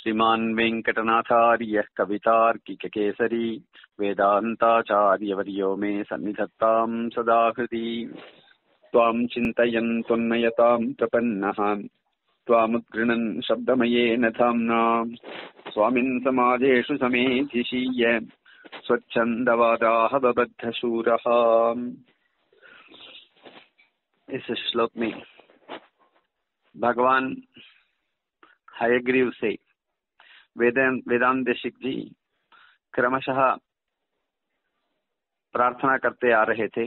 श्रीमान् वेङ्कटनाथार्यः कवितार्किककेसरी वेदान्ताचार्यवर्यो मे सन्निधत्तां सदा हृदि। त्वां चिन्तयन् त्वन्नयतां प्रपन्नः त्वामुद्गृणन् शब्दमयेन धाम्ना स्वामिन् समाजेषु समेधिशीय स्वच्छन्दवादाः बबद्धशूरः। इस श्लोक में भगवान हयग्रीव से वेदांत देशिक जी क्रमशः प्रार्थना करते आ रहे थे।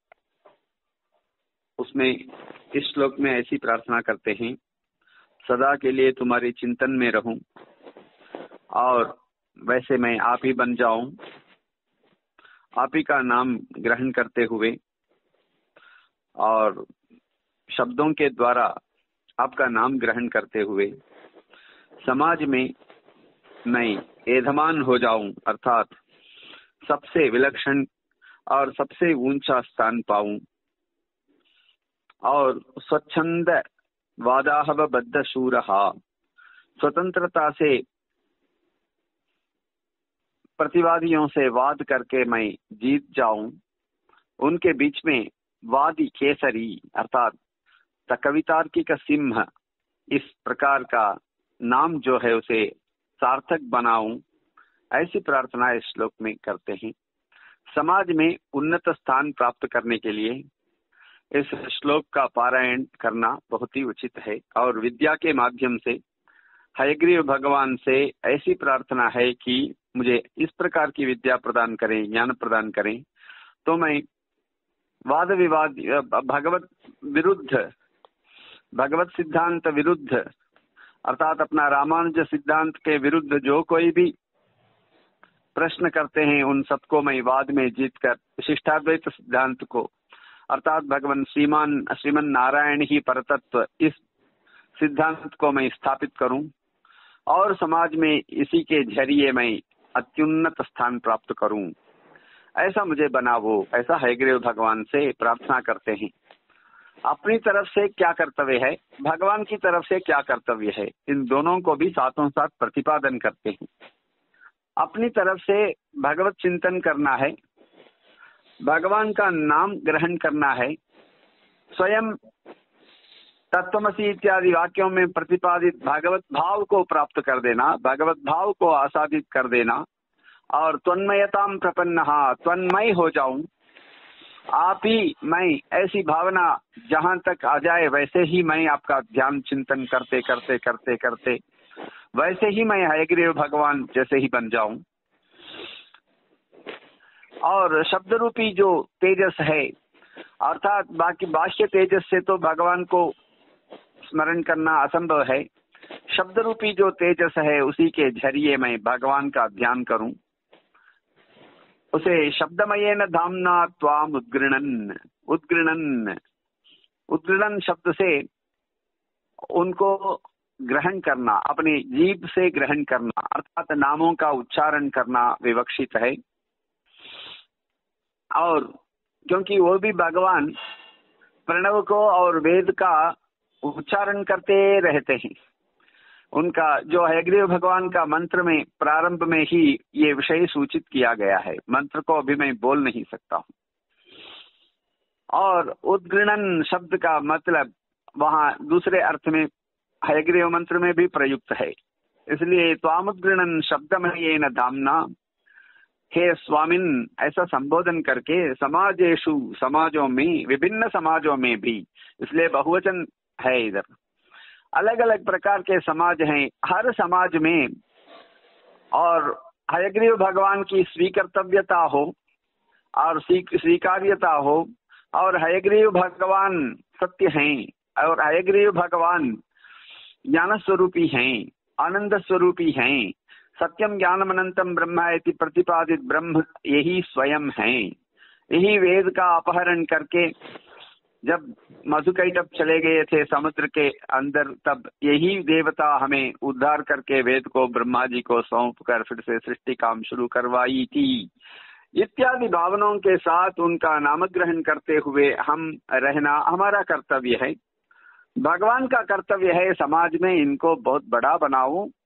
उसमें इस श्लोक में ऐसी प्रार्थना करते हैं, सदा के लिए तुम्हारे चिंतन में रहूं और वैसे मैं आप ही बन जाऊं, आप ही का नाम ग्रहण करते हुए और शब्दों के द्वारा आपका नाम ग्रहण करते हुए समाज में मैं एधमान हो जाऊं, अर्थात सबसे विलक्षण और सबसे ऊंचा स्थान पाऊं और स्वच्छंद वादाहव बद्ध शूरहा, स्वतंत्रता से प्रतिवादियों से वाद करके मैं जीत जाऊं, उनके बीच में वादी केसरी अर्थात कवितार्किक सिंह इस प्रकार का नाम जो है उसे सार्थक बनाऊं, ऐसी प्रार्थना इस श्लोक में करते हैं। समाज में उन्नत स्थान प्राप्त करने के लिए इस श्लोक का पारायण करना बहुत ही उचित है और विद्या के माध्यम से हयग्रीव भगवान से ऐसी प्रार्थना है कि मुझे इस प्रकार की विद्या प्रदान करें, ज्ञान प्रदान करें, तो मैं वाद विवाद भगवत सिद्धांत विरुद्ध अर्थात अपना रामानुज सिद्धांत के विरुद्ध जो कोई भी प्रश्न करते हैं उन सबको मैं वाद में जीतकर शिष्टाद्वैत सिद्धांत को अर्थात भगवान श्रीमन नारायण ही परतत्व इस सिद्धांत को मैं स्थापित करूं और समाज में इसी के जरिए मैं अत्युन्नत स्थान प्राप्त करूं, ऐसा मुझे बनावो, ऐसा हयग्रीव भगवान से प्रार्थना करते हैं। अपनी तरफ से क्या कर्तव्य है, भगवान की तरफ से क्या कर्तव्य है, इन दोनों को भी साथों साथ प्रतिपादन करते हैं। अपनी तरफ से भगवत चिंतन करना है, भगवान का नाम ग्रहण करना है, स्वयं तत्वमसि इत्यादि वाक्यों में प्रतिपादित भगवत भाव को प्राप्त कर देना, भगवत भाव को आसादित कर देना और त्वन्मयताम प्रपन्नहा, त्वन्मय हो जाऊं, आप ही मैं, ऐसी भावना जहां तक आ जाए वैसे ही मैं आपका ध्यान चिंतन करते करते करते करते वैसे ही मैं हयग्रीव भगवान जैसे ही बन जाऊं और शब्द रूपी जो तेजस है अर्थात बाकी बाह्य तेजस से तो भगवान को स्मरण करना असंभव है, शब्द रूपी जो तेजस है उसी के जरिए मैं भगवान का ध्यान करूं, उसे शब्दमयेन धाम्ना त्वाम उद्गृणन शब्द से उनको ग्रहण करना, अपने जीभ से ग्रहण करना अर्थात नामों का उच्चारण करना विवक्षित है। और क्योंकि वो भी भगवान प्रणव को और वेद का उच्चारण करते रहते हैं, उनका जो हयग्रीव भगवान का मंत्र में प्रारंभ में ही ये विषय सूचित किया गया है, मंत्र को अभी मैं बोल नहीं सकता हूं। और उद्गृणन शब्द का मतलब वहां दूसरे अर्थ में हयग्रीव मंत्र में भी प्रयुक्त है, इसलिए त्वामुद्गृणन शब्दमयेन धाम्ना, हे स्वामिन ऐसा संबोधन करके समाजेषु समाजों में, विभिन्न समाजों में भी, इसलिए बहुवचन है, इधर अलग अलग प्रकार के समाज हैं, हर समाज में और हयग्रीव भगवान की स्वीकर्तव्यता हो और स्वीकार्यता हो और हयग्रीव भगवान सत्य हैं और हयग्रीव भगवान ज्ञान स्वरूपी हैं, आनंद स्वरूपी हैं, सत्यम ज्ञानम अनंतम ब्रह्म इति प्रतिपादित ब्रह्म यही स्वयं हैं। यही वेद का अपहरण करके जब मधुकैटभ चले गए थे समुद्र के अंदर, तब यही देवता हमें उद्धार करके वेद को ब्रह्मा जी को सौंप कर फिर से सृष्टि काम शुरू करवाई थी, इत्यादि भावनाओं के साथ उनका नाम ग्रहण करते हुए हम रहना हमारा कर्तव्य है। भगवान का कर्तव्य है समाज में इनको बहुत बड़ा बनाऊं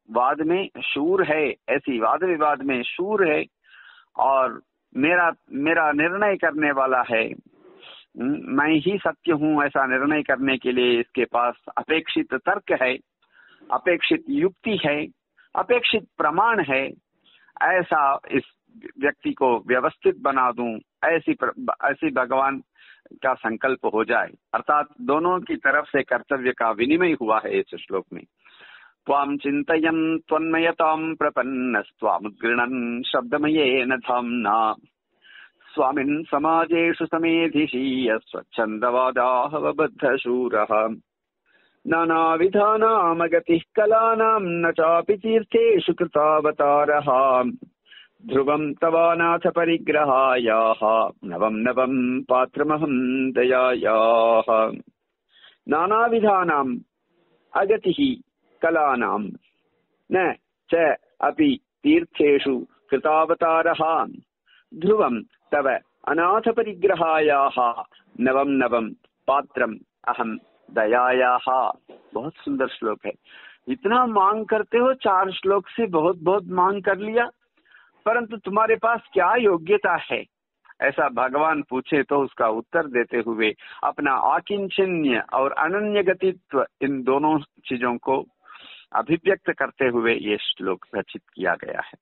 वाद में शूर है, ऐसी वाद विवाद में शूर है और मेरा निर्णय करने वाला है, मैं ही सत्य हूँ ऐसा निर्णय करने के लिए इसके पास अपेक्षित तर्क है, अपेक्षित युक्ति है, अपेक्षित प्रमाण है, ऐसा इस व्यक्ति को व्यवस्थित बना दूं, ऐसी भगवान का संकल्प हो जाए। अर्थात दोनों की तरफ से कर्तव्य का विनिमय हुआ है इस श्लोक में। त्वां चिन्तयन् त्वन्मयतां प्रपन्नस्त्वामुद्गृह्णन् शब्दमयेन धाम्ना स्वामिन् समाजेषु समेधिशीय स्वच्छन्दवादाः बद्धशूरः नानाविधानामगतिः कलानां न चापि तीर्थेषु कृतावतारः ध्रुवं तवानाथ परिग्रहायाः नवं नवं पात्रमहं दयायाः। नानाविधानाम् अगतिः कलानां न च अपि तीर्थेषु कृतावतारः ध्रुवं तव अनाथ परिग्रहायाः नवं नवं पात्रम अहम दयायाः। बहुत सुंदर श्लोक है। इतना मांग करते हो, 4 श्लोक से बहुत बहुत मांग कर लिया, परंतु तुम्हारे पास क्या योग्यता है, ऐसा भगवान पूछे तो उसका उत्तर देते हुए अपना आकिंचन्य और अनन्य गतित्व इन दोनों चीजों को अभिव्यक्त करते हुए ये श्लोक रचित किया गया है।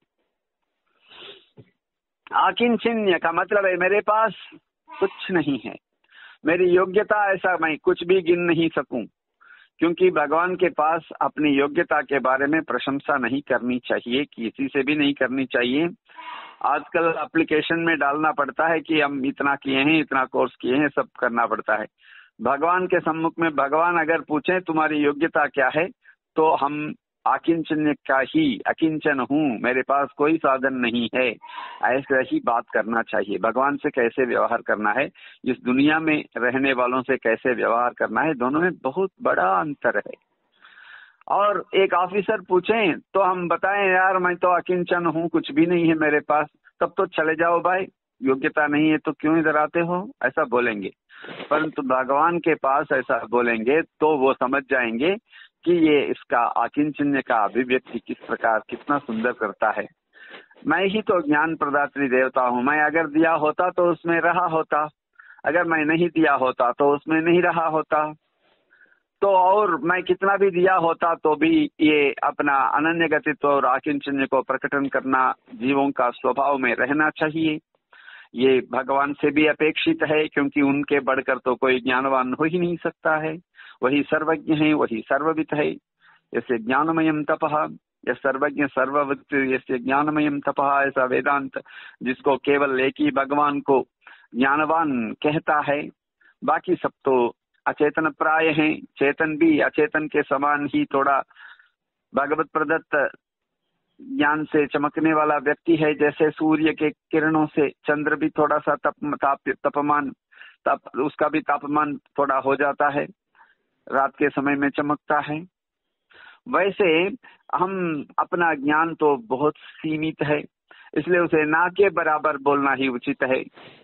आकिंचन्य का मतलब है मेरे पास कुछ नहीं है, मेरी योग्यता ऐसा मैं कुछ भी गिन नहीं सकूं, क्योंकि भगवान के पास अपनी योग्यता के बारे में प्रशंसा नहीं करनी चाहिए, किसी से भी नहीं करनी चाहिए। आजकल एप्लीकेशन में डालना पड़ता है कि हम इतना किए हैं, इतना कोर्स किए हैं, सब करना पड़ता है। भगवान के सम्मुख में भगवान अगर पूछे तुम्हारी योग्यता क्या है, तो हम आकिंचन का ही अकिंचन हूँ, मेरे पास कोई साधन नहीं है, ऐसे ही बात करना चाहिए। भगवान से कैसे व्यवहार करना है, इस दुनिया में रहने वालों से कैसे व्यवहार करना है, दोनों में बहुत बड़ा अंतर है। और एक ऑफिसर पूछे तो हम बताएं यार मैं तो अकिंचन हूँ, कुछ भी नहीं है मेरे पास, तब तो चले जाओ भाई, योग्यता नहीं है तो क्यों इधर आते हो, ऐसा बोलेंगे। परंतु भगवान के पास ऐसा बोलेंगे तो वो समझ जाएंगे कि ये इसका आकिंचन्य का अभिव्यक्ति किस प्रकार कितना सुंदर करता है। मैं ही तो ज्ञान प्रदात्री देवता हूँ, मैं अगर दिया होता तो उसमें रहा होता, अगर मैं नहीं दिया होता तो उसमें नहीं रहा होता, तो और मैं कितना भी दिया होता तो भी ये अपना अनन्य गतित्व और आकिंचन्य को प्रकटन करना जीवों का स्वभाव में रहना चाहिए। ये भगवान से भी अपेक्षित है, क्योंकि उनके बढ़कर तो कोई ज्ञानवान हो ही नहीं सकता है। वही सर्वज्ञ है, वही सर्ववित है। जैसे ज्ञानमयम तपः, यह सर्वज्ञ सर्ववित जैसे ज्ञानमयम तपः, ऐसा वेदांत जिसको केवल एक ही भगवान को ज्ञानवान कहता है, बाकी सब तो अचेतन प्राय हैं। चेतन भी अचेतन के समान ही थोड़ा भगवत प्रदत्त ज्ञान से चमकने वाला व्यक्ति है। जैसे सूर्य के किरणों से चंद्र भी थोड़ा सा उसका भी तापमान थोड़ा हो जाता है, रात के समय में चमकता है। वैसे हम अपना ज्ञान तो बहुत सीमित है, इसलिए उसे ना के बराबर बोलना ही उचित है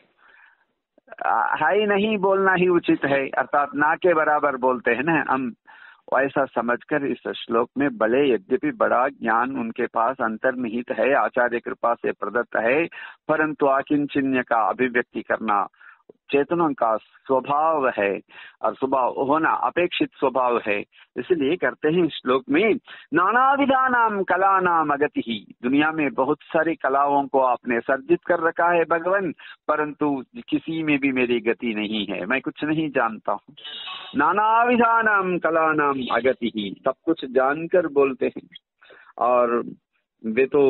ही नहीं बोलना ही उचित है, अर्थात ना के बराबर बोलते हैं ना हम, ऐसा समझकर इस श्लोक में भले यद्यपि बड़ा ज्ञान उनके पास अंतर्निहित है, आचार्य कृपा से प्रदत्त है, परंतु आकिंचन्य का अभिव्यक्ति करना चेतनों का स्वभाव है और स्वभाव होना अपेक्षित स्वभाव है, इसलिए करते हैं। श्लोक में नानाविधानाम कलानाम अगति ही, दुनिया में बहुत सारी कलाओं को आपने सर्जित कर रखा है भगवान, परंतु किसी में भी मेरी गति नहीं है, मैं कुछ नहीं जानता हूँ। नानाविधानाम कलानाम अगति ही, सब कुछ जानकर बोलते हैं। और वे तो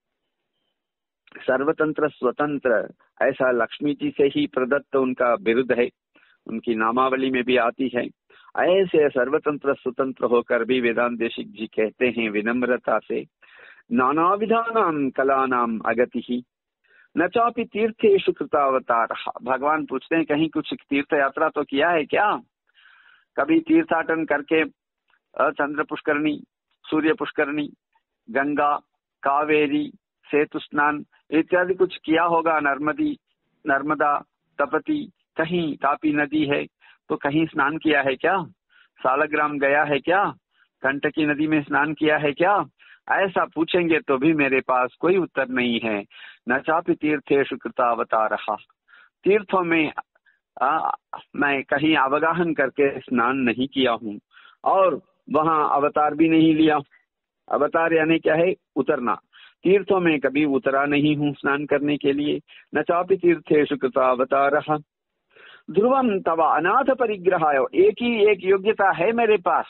सर्वतंत्र स्वतंत्र, ऐसा लक्ष्मी जी से ही प्रदत्त उनका बिरुद है, उनकी नामावली में भी आती है। ऐसे सर्वतंत्र स्वतंत्र होकर भी वेदांत देशिक जी कहते हैं विनम्रता से, नानाविधानाम कलानाम अगति ही न चापि तीर्थेषु कृतावतार। भगवान पूछते हैं कहीं कुछ तीर्थ यात्रा तो किया है क्या, कभी तीर्थाटन करके चंद्र पुष्करणी, सूर्य पुष्करणी, गंगा, कावेरी, सेतु स्नान इत्यादि कुछ किया होगा, नर्मदा, तपती, कहीं तापी नदी है तो कहीं स्नान किया है क्या, सालग्राम गया है क्या, कंटकी नदी में स्नान किया है क्या, ऐसा पूछेंगे तो भी मेरे पास कोई उत्तर नहीं है। न चापि तीर्थेषु कृतावतारः, तीर्थों में मैं कहीं अवगाहन करके स्नान नहीं किया हूँ और वहां अवतार भी नहीं लिया। अवतार यानी क्या है? उतरना। तीर्थों में कभी उतरा नहीं हूँ स्नान करने के लिए। न चापि तीर्थेषु कृतावतारः ध्रुवम तव अनाथ परिग्रहाय, एक ही एक योग्यता है मेरे पास,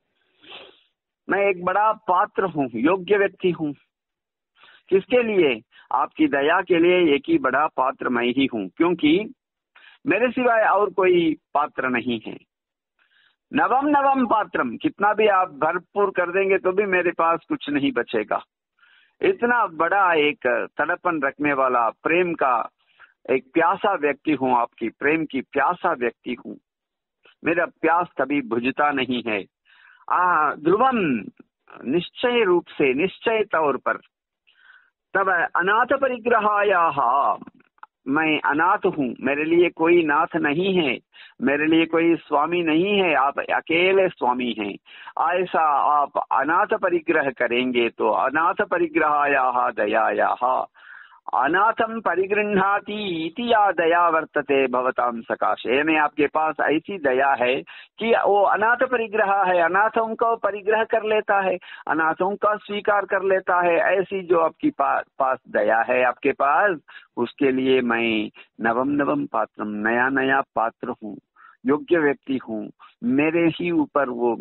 मैं एक बड़ा पात्र हूँ, योग्य व्यक्ति हूँ। किसके लिए? आपकी दया के लिए एक ही बड़ा पात्र मैं ही हूँ, क्योंकि मेरे सिवाय और कोई पात्र नहीं है। नवम नवम पात्रम, कितना भी आप भरपूर कर देंगे तो भी मेरे पास कुछ नहीं बचेगा। इतना बड़ा एक तड़पन रखने वाला, प्रेम का एक प्यासा व्यक्ति हूँ, आपकी प्रेम की प्यासा व्यक्ति हूँ। मेरा प्यास कभी बुझता नहीं है। ध्रुवम, निश्चय रूप से, निश्चय तौर पर, तब अनाथ परिग्रहायाः, मैं अनाथ हूँ, मेरे लिए कोई नाथ नहीं है, मेरे लिए कोई स्वामी नहीं है, आप अकेले स्वामी हैं। ऐसा आप अनाथ परिग्रह करेंगे तो अनाथ परिग्रहायाः दयायाः, अनाथम परिगृह्णाति इति या दया वर्तते भवतां सकाशे, यानी आपके पास ऐसी दया है कि वो अनाथ परिग्रह है, अनाथों को परिग्रह कर लेता है, अनाथों का स्वीकार कर लेता है। ऐसी जो आपकी पास दया है आपके पास, उसके लिए मैं नवम नवम पात्रम, नया नया पात्र हूँ, योग्य व्यक्ति हूँ। मेरे ही ऊपर वो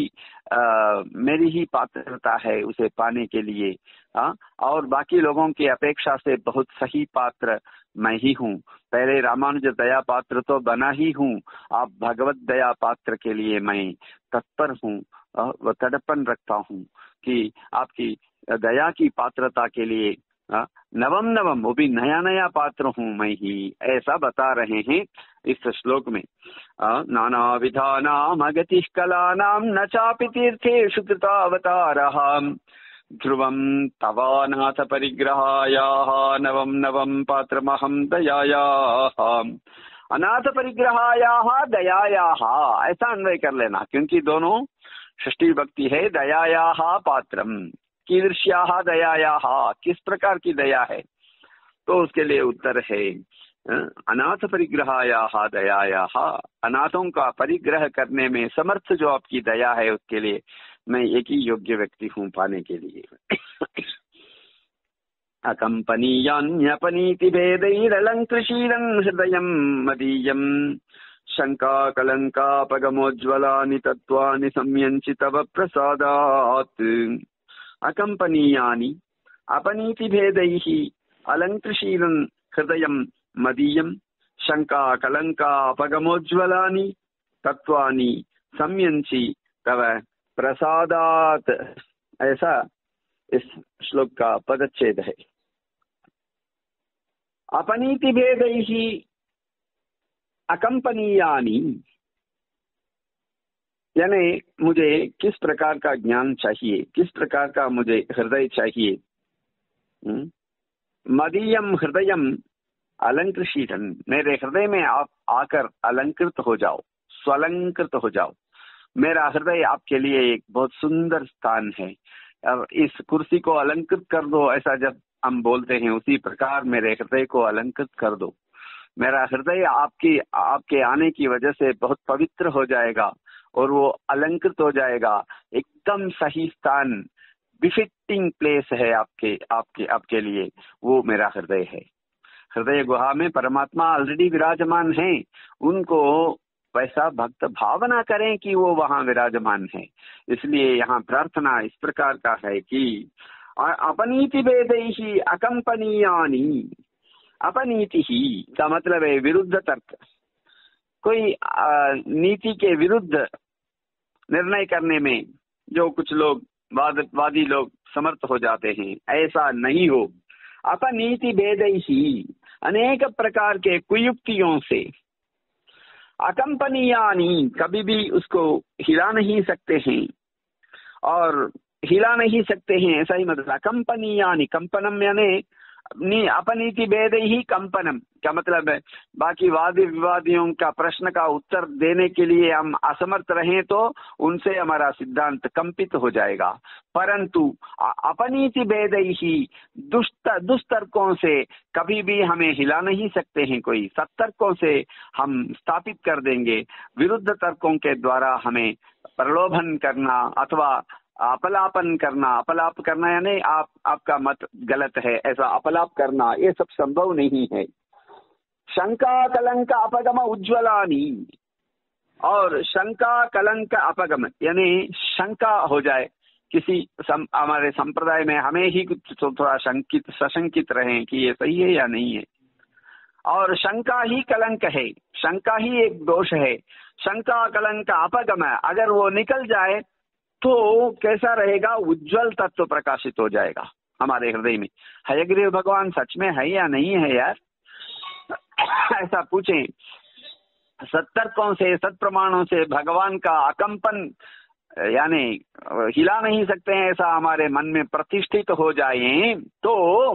मेरी ही पात्रता है उसे पाने के लिए। और बाकी लोगों की अपेक्षा से बहुत सही पात्र मैं ही हूँ। पहले रामानुज दया पात्र तो बना ही हूँ, आप भगवत दया पात्र के लिए मैं तत्पर हूँ, वो तड़पन रखता हूँ कि आपकी दया की पात्रता के लिए नवम नवम, वो भी नया नया पात्र हूँ मैं ही, ऐसा बता रहे हैं इस श्लोक में। नाना विधानाम अगतिः कलानाम न चापि तीर्थेषु कृतावतारः ध्रुवम तवानाथ परिग्रहायाः नवम नवम पात्रमहं दयायाः। अनाथ परिग्रहायाः दयायाः, ऐसा अन्वय कर लेना, क्योंकि दोनों षष्ठी विभक्ति है। दयायाः पात्रम, कीदृश्याः दयायाः, किस प्रकार की दया है? तो उसके लिए उत्तर है अनाथ परिग्रहायाः दयायाः, अनाथों का परिग्रह करने में समर्थ जो आपकी दया है उसके लिए मैं एक ही योग्य व्यक्ति हूँ पाने के लिए। अकंपनीयान्यपनीति भेदैरलंकृशीलन् हृदयं मदीयं शंका कलंकापगमोज्ज्वलानि तत्त्वानि संयंचि तव प्रसादात्। अकंपनीयानि अपनीति भेदैः अलंकृशीलन् हृदयं मदीयं शंका कलंकापगमोज्ज्वलानि तत्त्वानि संयंचि तव प्रसादात, ऐसा इस श्लोक का पदच्छेद है। अपनीति भेदैहि अकंपनीयानि, यानी मुझे किस प्रकार का ज्ञान चाहिए, किस प्रकार का मुझे हृदय चाहिए। मदीयम हृदयम अलंकृशीलन्, मेरे हृदय में आप आकर अलंकृत हो जाओ, स्वलंकृत हो जाओ। मेरा हृदय आपके लिए एक बहुत सुंदर स्थान है। अब इस कुर्सी को अलंकृत कर दो, ऐसा जब हम बोलते हैं, उसी प्रकार मेरे हृदय को अलंकृत कर दो। मेरा हृदय आपके आने की वजह से बहुत पवित्र हो जाएगा और वो अलंकृत हो जाएगा। एकदम सही स्थान, बिफिटिंग प्लेस है आपके लिए, वो मेरा हृदय है। हृदय गुहा में परमात्मा ऑलरेडी विराजमान है, उनको वैसा भक्त भावना करें कि वो वहां विराजमान है। इसलिए यहाँ प्रार्थना इस प्रकार का है कि अपनीति भेदैहि अकंपनीयानि, अपनीति ही का मतलब है विरुद्ध तर्क, कोई नीति के विरुद्ध निर्णय करने में जो कुछ लोग वादी लोग समर्थ हो जाते हैं, ऐसा नहीं हो। अपनीति भेदैहि, अनेक प्रकार के कुयुक्तियों से, अकंपनीयानि, कभी भी उसको हिला नहीं सकते हैं और हिला नहीं सकते हैं, ऐसा ही मतलब। अकंपनीयानि, कंपनम यानी अपनीति भेद ही कंपनम, क्या मतलब है, बाकी वादी विवादियों का प्रश्न का उत्तर देने के लिए हम असमर्थ रहें तो उनसे हमारा सिद्धांत कंपित हो जाएगा। परंतु अपनीति भेद ही दुष्तर्कों से कभी भी हमें हिला नहीं सकते हैं। कोई सत्तर्कों से हम स्थापित कर देंगे। विरुद्ध तर्कों के द्वारा हमें प्रलोभन करना अथवा अपलापन करना, अपलाप करना यानी आपका मत गलत है ऐसा अपलाप करना, ये सब संभव नहीं है। शंका कलंक अपगम उज्ज्वलानी, और शंका कलंक अपगम यानी शंका हो जाए किसी हमारे संप्रदाय में, हमें ही कुछ थोड़ा सशंकित रहे कि ये सही है या नहीं है। और शंका ही कलंक है, शंका ही एक दोष है। शंका कलंक अपगम, अगर वो निकल जाए तो कैसा रहेगा, उज्जवल तत्व प्रकाशित हो जाएगा हमारे हृदय में। हयग्रीव भगवान सच में है या नहीं है यार, ऐसा पूछें। सत्तर्कों से, सत्प्रमाणों से भगवान का अकंपन यानी हिला नहीं सकते हैं, ऐसा हमारे मन में प्रतिष्ठित हो जाए तो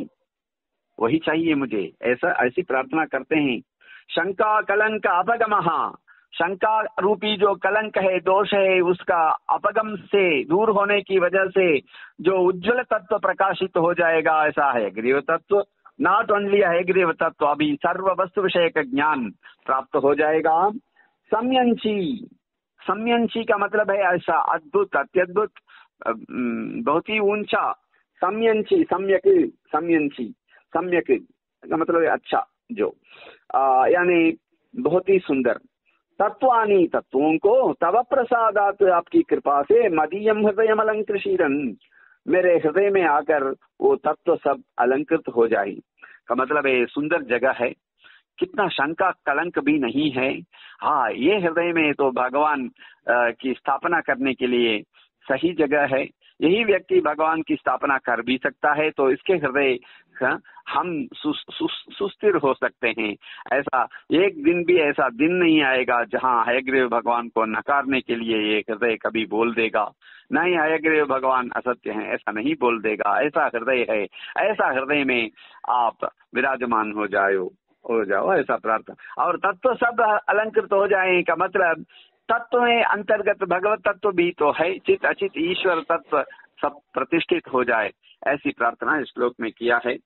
वही चाहिए मुझे, ऐसी प्रार्थना करते हैं। शंका कलंक अपगमः, शंका रूपी जो कलंक है, दोष है, उसका अपगम से दूर होने की वजह से जो उज्जवल तत्व प्रकाशित हो जाएगा, ऐसा है हयग्रीव तत्व। नॉट ओनली हयग्रीव तत्व, अभी सर्व वस्तु विषय का ज्ञान प्राप्त हो जाएगा। सम्यंची, सम्यंची का मतलब है ऐसा अद्भुत, अत्यद्भुत, बहुत ही ऊंचा। सम्यंची, सम्यक, सम्यंची, सम्यक का मतलब है अच्छा, जो यानी बहुत ही सुंदर। तत्वानी, तत्वों को तव प्रसादात, आपकी कृपा से, मदीयम हृदय अलंकृशीरन, मेरे हृदय में आकर वो तत्व सब अलंकृत हो जाए। का मतलब है सुंदर जगह है, कितना शंका कलंक भी नहीं है। हाँ, ये हृदय में तो भगवान की स्थापना करने के लिए सही जगह है। यही व्यक्ति भगवान की स्थापना कर भी सकता है, तो इसके हृदय हम सुस्थिर हो सकते हैं। ऐसा एक दिन भी ऐसा दिन नहीं आएगा जहां हयग्रीव भगवान को नकारने के लिए ये हृदय कभी बोल देगा नहीं, हयग्रीव भगवान असत्य हैं, ऐसा नहीं बोल देगा। ऐसा हृदय है, ऐसा हृदय में आप विराजमान हो जाओ, ऐसा प्रार्थना। और तत्व सब अलंकृत हो जाए का मतलब तत्व में अंतर्गत भगवत तत्व भी तो है, चित अचित ईश्वर तत्व सब प्रतिष्ठित हो जाए, ऐसी प्रार्थना इस श्लोक में किया है।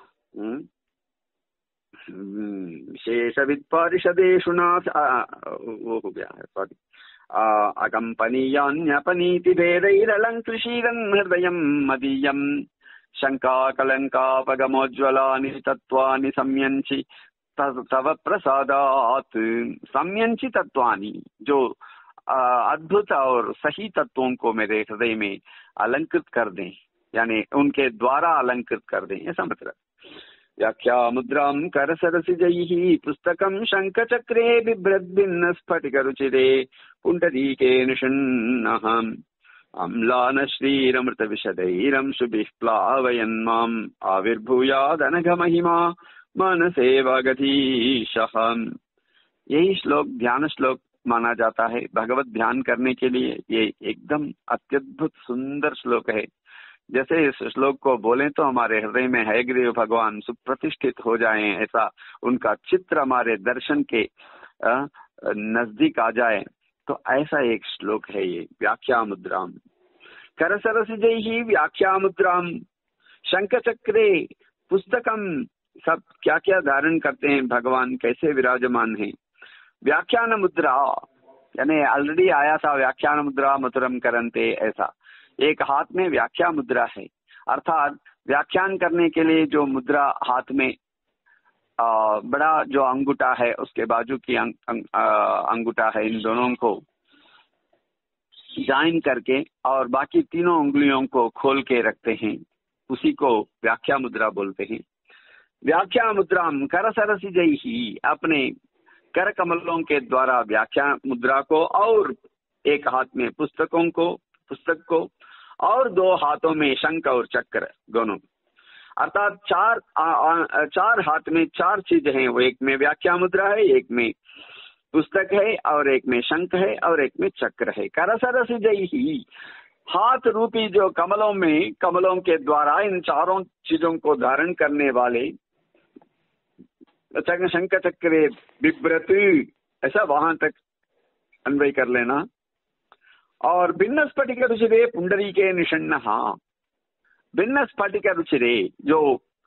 विशेषविद परिषदेषु नाथ, वो हो गया है, सॉरी। अकंपनीयान्यपनीति भेदैरलंकृशीरन् हृदयं मदीयं, शंका कलंकापगमोज्ज्वलानि तत्वानि सम्यंचि तव प्रसादात। सम्यंची तत्वानि, जो अद्भुत और सही तत्वों को मेरे हृदय में अलंकृत कर दें, यानी उनके द्वारा अलंकृत कर दें, ऐसा मतलब। व्याख्या मुद्रां करसरसिजैः पुस्तकं शंखचक्रे बिभ्रद्भिन्न स्फटिकरुचिरे पुण्डरीके निषण्णः अम्लान श्रीरमृतविशदैरंशुभिः प्लावयन् माम् आविर्भूयादनघमहिमा मनसे वागधीशः। यही श्लोक ध्यान श्लोक माना जाता है भगवत ध्यान करने के लिए। ये एकदम अत्यद्भुत सुंदर श्लोक है। जैसे इस श्लोक को बोलें तो हमारे हृदय में हयग्रीव भगवान सुप्रतिष्ठित हो जाएं, ऐसा उनका चित्र हमारे दर्शन के नजदीक आ जाए, तो ऐसा एक श्लोक है ये। व्याख्या मुद्राम करसरसिजैः व्याख्या मुद्राम शंखचक्रे पुस्तकम, सब क्या क्या धारण करते हैं भगवान, कैसे विराजमान है। व्याख्यान मुद्रा यानी ऑलरेडी आया था, व्याख्यान मुद्रा मधुरम करन्ते, ऐसा एक हाथ में व्याख्या मुद्रा है, अर्थात व्याख्यान करने के लिए जो मुद्रा हाथ में बड़ा जो अंगूठा है उसके बाजू की अंगूठा है, इन दोनों को ज्वाइन करके और बाकी तीनों उंगलियों को खोल के रखते हैं, उसी को व्याख्या मुद्रा बोलते हैं। व्याख्या मुद्राम करसरसिजैः, अपने कर कमलों के द्वारा व्याख्या मुद्रा को, और एक हाथ में पुस्तक को और दो हाथों में शंख और चक्र दोनों, अर्थात चार हाथ में चार चीजें हैं। वो एक में व्याख्या मुद्रा है, एक में पुस्तक है, और एक में शंख है, और एक में चक्र है। करसरसिजैः हाथ रूपी जो कमलों में, कमलों के द्वारा इन चारों चीजों को धारण करने वाले शंख चक्रे बिभ्रत, ऐसा वहां तक अन्वय कर लेना। और भिन्न स्फटिक रुचिरे पुंडरीके निषण्णः, भिन्न स्फटिक रुचिरे जो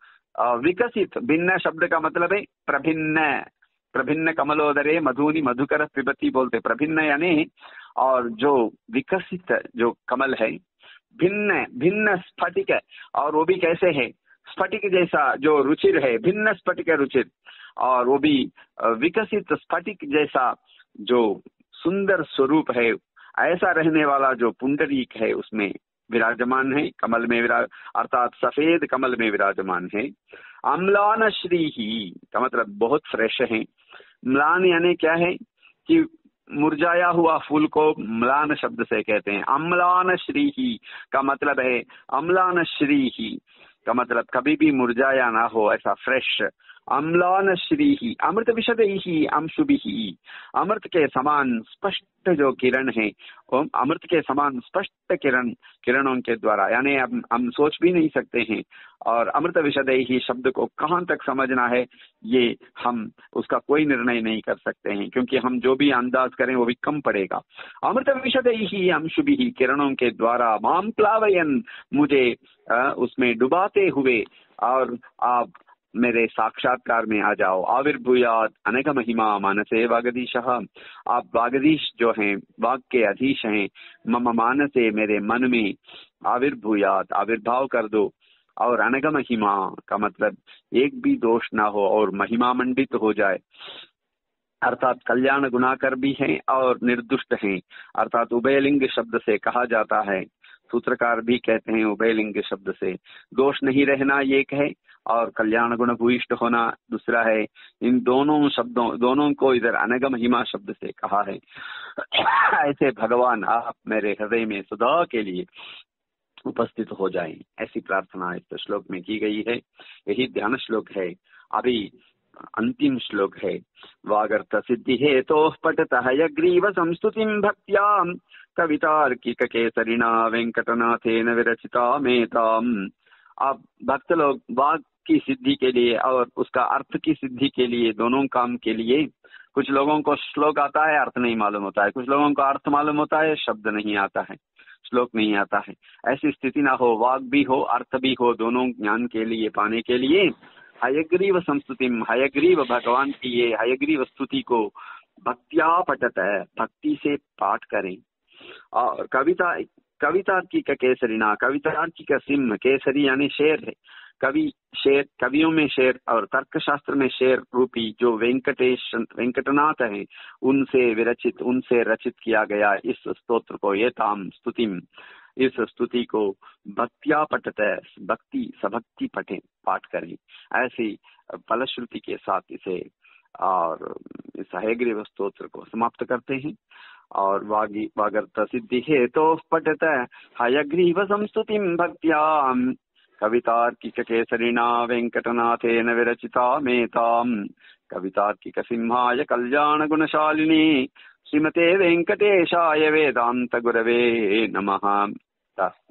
विकसित, भिन्न शब्द का मतलब है प्रभिन्न, प्रभिन्न कमलोदरे मधुनि मधुकर पिबती बोलते, प्रभिन्न यानी और जो विकसित जो कमल है, भिन्न भिन्न स्फटिक, और वो भी कैसे है, स्फटिक जैसा जो रुचिर है, भिन्न स्फटिक रुचिर, और वो भी विकसित स्फटिक जैसा जो सुंदर स्वरूप है, ऐसा रहने वाला जो पुंडरीक है उसमें विराजमान है, कमल में अर्थात सफेद कमल में विराजमान है। अम्लान श्री ही का मतलब बहुत फ्रेश है। म्लान यानी क्या है कि मुरझाया हुआ फूल को म्लान शब्द से कहते हैं। अम्लान श्री ही का मतलब है, अम्लान श्री ही का मतलब कभी भी मुरझाया ना हो, ऐसा फ्रेश। अम्लान श्री ही अमृत विशद ही अंशुभि ही, अमृत के समान स्पष्ट जो किरण है, अमृत के समान स्पष्ट किरणों के द्वारा, यानी हम सोच भी नहीं सकते हैं। और अमृत विशद ही शब्द को कहाँ तक समझना है, ये हम उसका कोई निर्णय नहीं कर सकते हैं, क्योंकि हम जो भी अंदाज करें वो भी कम पड़ेगा। अमृत विशद ही अंशुभि ही, किरणों के द्वारा माम प्लावयन, मुझे उसमें डुबाते हुए, और आप मेरे साक्षात्कार में आ जाओ। आविर्भूयात अनेक महिमा मानसे वागधीशः, आप वागधीश जो हैं, वाग के अधीश हैं। मम मानसे, मेरे मन में, आविर्भूयात आविर्भाव कर दो। और अनेक महिमा का मतलब एक भी दोष ना हो और महिमा मंडित हो जाए, अर्थात कल्याण गुणाकर भी हैं और निर्दुष्ट हैं, अर्थात उभयलिंग शब्द से कहा जाता है। सूत्रकार भी कहते हैं उभयलिंग शब्द से दोष नहीं रहना एक है, और कल्याण गुण भूयिष्ठ होना दूसरा है। इन दोनों शब्दों, दोनों को इधर अनग महिमा शब्द से कहा है। ऐसे भगवान आप मेरे हृदय में सदा के लिए उपस्थित हो जाएं, ऐसी प्रार्थना इस श्लोक में की गई है। यही ध्यान श्लोक है। अभी अंतिम श्लोक है। वागर्थ सिद्धि हेतो पठत हयग्रीव संस्तुतिं भक्त्याम कवितार्किक केसरिणा वेंकटनाथेन विरचिता मेताम। अब भक्त लोग वाग की सिद्धि के लिए और उसका अर्थ की सिद्धि के लिए, दोनों काम के लिए, कुछ लोगों को श्लोक आता है, अर्थ नहीं मालूम होता है, कुछ लोगों को अर्थ मालूम होता है, शब्द नहीं आता है, श्लोक नहीं आता है। ऐसी स्थिति ना हो, वाग भी हो अर्थ भी हो, दोनों ज्ञान के लिए पाने के लिए हयग्रीव संस्तुतिम, हयग्रीव भगवान की ये हयग्रीव स्तुति को भक्त्या पठत है, भक्ति से पाठ करें। और कविता की केसरीना, कविता की का सिंह, केसरी यानी शेर है, कवि शेर, कवियों में शेर, और तर्कशास्त्र में शेर रूपी जो वेंकटनाथ है, उनसे विरचित, उनसे रचित किया गया इस स्तोत्र को, ये ताम स्तुतिम, इस स्तुति को भक्त्या पठत है, भक्ति सभक्ति पठे, पाठ करें। ऐसी फलश्रुति के साथ इसे और इस हयग्रीव स्तोत्र को समाप्त करते हैं। और वागर्थ सिद्धि हेतो पठत हयग्रीव संस्तुतिं भक्त्याम कवितार्किक केसरिणा वेंकटनाथेन विरचिता मेताम। कवितार्किक सिंहाय कल्याण गुणशालिनी श्रीमते वेंकटेशाय वेदांत गुरवे नमः।